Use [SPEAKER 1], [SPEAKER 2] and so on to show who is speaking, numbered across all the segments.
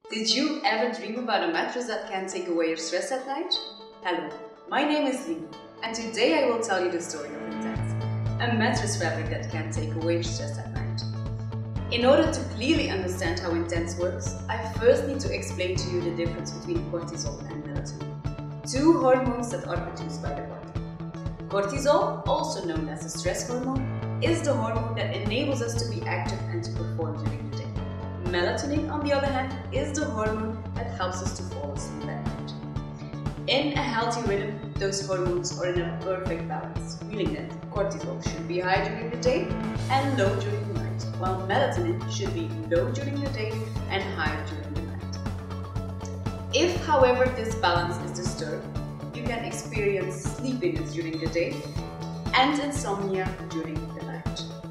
[SPEAKER 1] Did you ever dream about a mattress that can take away your stress at night? Hello, my name is Lien, and today I will tell you the story of Intense, a mattress fabric that can take away your stress at night. In order to clearly understand how Intense works, I first need to explain to you the difference between cortisol and melatonin, two hormones that are produced by the body. Cortisol, also known as the stress hormone, is the hormone that enables us to be active and to perform during the day. Melatonin, on the other hand, is the hormone that helps us to fall asleep at night. In a healthy rhythm, those hormones are in a perfect balance, meaning that cortisol should be high during the day and low during the night, while melatonin should be low during the day and higher during the night. If, however, this balance is disturbed, you can experience sleepiness during the day and insomnia during the night.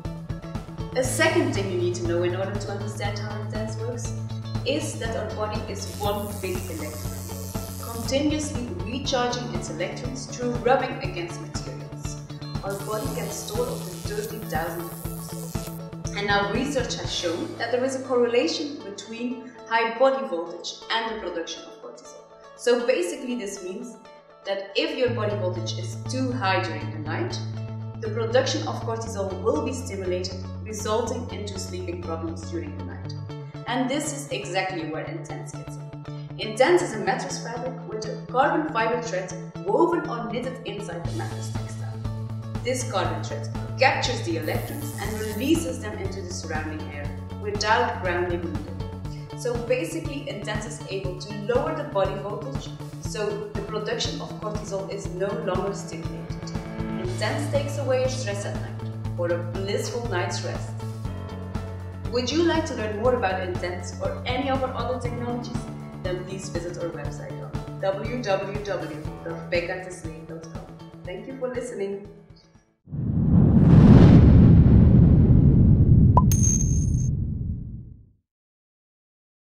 [SPEAKER 1] A second thing you need to know in order to understand how Intense works is that our body is one big electron field, continuously recharging its electrons through rubbing against materials. Our body can store up to 30,000 volts. And now research has shown that there is a correlation between high body voltage and the production of cortisol. So basically this means that if your body voltage is too high during the night, the production of cortisol will be stimulated, resulting into sleeping problems during the night. And this is exactly where Intense gets in. Intense is a mattress fabric with a carbon fiber thread woven or knitted inside the mattress textile. This carbon thread captures the electrons and releases them into the surrounding air without grounding them. So basically, Intense is able to lower the body voltage, so the production of cortisol is no longer stimulated. Intense takes away your stress at night for a blissful night's rest. Would you like to learn more about Intense or any of our other technologies? Then please visit our website on www.BekaertDeslee.com. Thank you for listening.